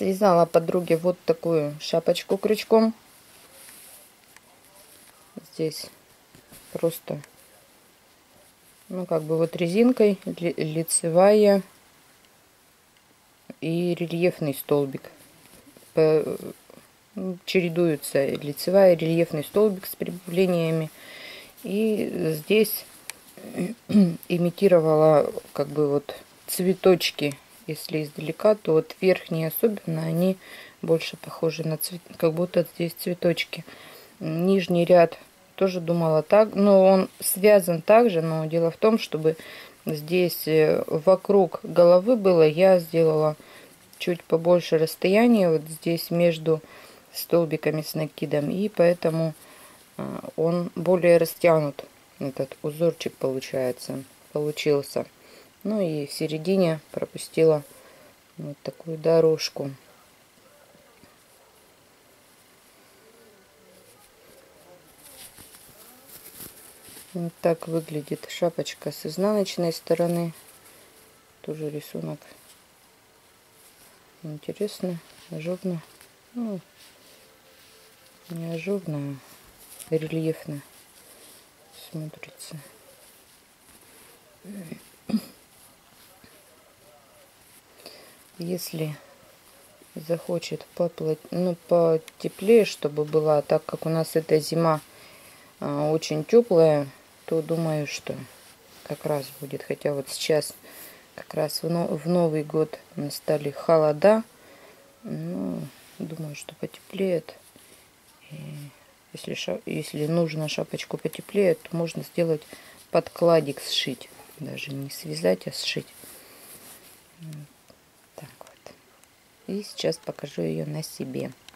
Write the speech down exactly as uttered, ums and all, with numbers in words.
Связала подруге вот такую шапочку крючком. Здесь просто, ну как бы вот резинкой, лицевая и рельефный столбик. Чередуются лицевая и рельефный столбик с прибавлениями. И здесь имитировала как бы вот цветочки. Если издалека, то вот верхние особенно, они больше похожи на цвет, как будто здесь цветочки. Нижний ряд тоже думала так, но он связан также, но дело в том, чтобы здесь вокруг головы было, я сделала чуть побольше расстояния вот здесь между столбиками с накидом, и поэтому он более растянут, этот узорчик получается, получился. Ну и в середине пропустила вот такую дорожку. Вот так выглядит шапочка с изнаночной стороны. Тоже рисунок интересно, ажурно. Ну, не ажурно, а рельефно смотрится. Если захочет поплоть, ну, потеплее, чтобы была, так как у нас эта зима а, очень теплая, то думаю, что как раз будет. Хотя вот сейчас как раз в, но, в Новый год настали холода. Ну, думаю, что потеплеет. И если, ша, если нужно шапочку потеплее, то можно сделать подкладик, сшить. Даже не связать, а сшить. Так вот. И сейчас покажу ее на себе.